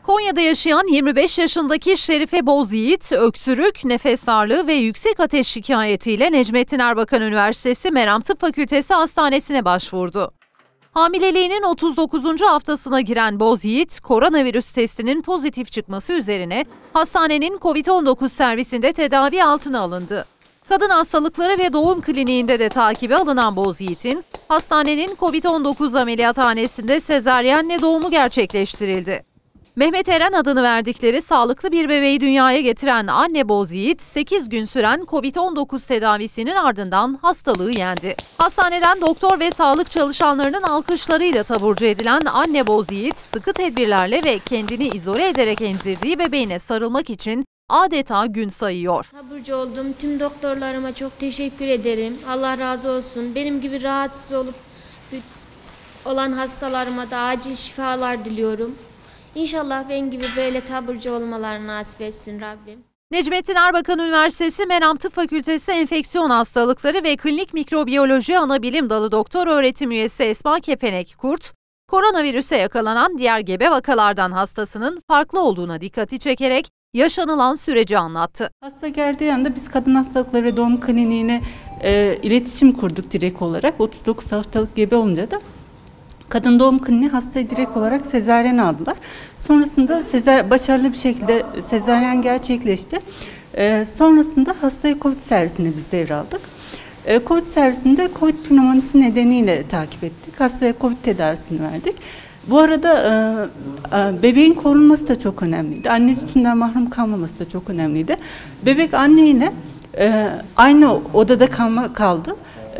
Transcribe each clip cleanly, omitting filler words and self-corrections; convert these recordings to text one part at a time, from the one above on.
Konya'da yaşayan 25 yaşındaki Şerife Bozyiğit, öksürük, nefes darlığı ve yüksek ateş şikayetiyle Necmettin Erbakan Üniversitesi Meram Tıp Fakültesi Hastanesi'ne başvurdu. Hamileliğinin 39. haftasına giren Bozyiğit, koronavirüs testinin pozitif çıkması üzerine hastanenin COVID-19 servisinde tedavi altına alındı. Kadın hastalıkları ve doğum kliniğinde de takibe alınan Bozyiğit'in hastanenin COVID-19 ameliyathanesinde sezaryenle doğumu gerçekleştirildi. Mehmet Eren adını verdikleri sağlıklı bir bebeği dünyaya getiren anne Bozyiğit, 8 gün süren COVID-19 tedavisinin ardından hastalığı yendi. Hastaneden doktor ve sağlık çalışanlarının alkışlarıyla taburcu edilen anne Bozyiğit, sıkı tedbirlerle ve kendini izole ederek emzirdiği bebeğine sarılmak için adeta gün sayıyor. Taburcu oldum. Tüm doktorlarıma çok teşekkür ederim. Allah razı olsun. Benim gibi rahatsız olup olan hastalarıma da acil şifalar diliyorum. İnşallah benim gibi böyle taburcu olmalarını nasip etsin Rabbim. Necmettin Erbakan Üniversitesi Meram Tıp Fakültesi Enfeksiyon Hastalıkları ve Klinik Mikrobiyoloji Anabilim Dalı Doktor Öğretim Üyesi Esma Kepenek Kurt, koronavirüse yakalanan diğer gebe vakalardan hastasının farklı olduğuna dikkati çekerek yaşanılan süreci anlattı. Hasta geldiği anda biz kadın hastalıkları ve doğum kliniğine iletişim kurduk direkt olarak. 39 haftalık gebe olunca da kadın doğum kliniği hastayı direkt olarak sezaryen aldılar. Sonrasında başarılı bir şekilde sezaryen gerçekleşti. Sonrasında hastayı COVID servisine biz devraldık. COVID servisinde COVID pneumonisi nedeniyle takip ettik. Hastaya COVID tedavisini verdik. Bu arada bebeğin korunması da çok önemliydi. Anne sütünden mahrum kalmaması da çok önemliydi. Bebek anneyle aynı odada kaldı.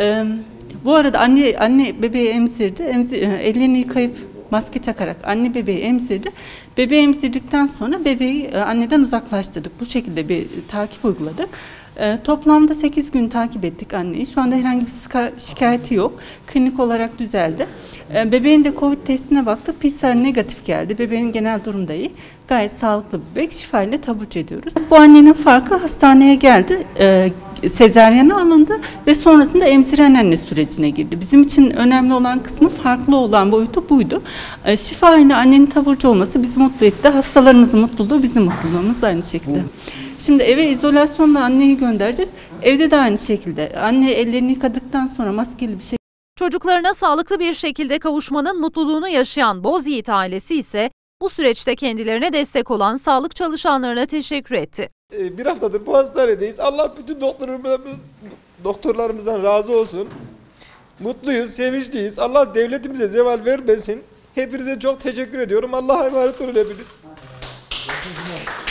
Bu arada anne bebeği emzirdi. Ellerini yıkayıp maske takarak anne bebeği emzirdi. Bebeği emzirdikten sonra bebeği anneden uzaklaştırdık. Bu şekilde bir takip uyguladık. Toplamda 8 gün takip ettik anneyi. Şu anda herhangi bir şikayeti yok. Klinik olarak düzeldi. Bebeğin de COVID testine baktık. PCR negatif geldi. Bebeğin genel durumu da iyi. Gayet sağlıklı bir bebek. Şifayla taburcu ediyoruz. Bu annenin farkı hastaneye geldi. Sezaryene alındı ve sonrasında emziren anne sürecine girdi. Bizim için önemli olan kısmı, farklı olan boyutu buydu. Şifayla annenin taburcu olması bizi mutlu etti. Hastalarımızın mutluluğu bizim mutluluğumuz aynı şekilde. Şimdi eve izolasyonla anneyi göndereceğiz. Evde de aynı şekilde. Anne ellerini yıkadıktan sonra maskeli bir şey. Çocuklarına sağlıklı bir şekilde kavuşmanın mutluluğunu yaşayan Bozyiğit ailesi ise bu süreçte kendilerine destek olan sağlık çalışanlarına teşekkür etti. Bir haftadır bu hastanedeyiz. Allah bütün doktorlarımızdan razı olsun. Mutluyuz, sevinçliyiz. Allah devletimize zeval vermesin. Hepinize çok teşekkür ediyorum. Allah'a emanet olun hepiniz.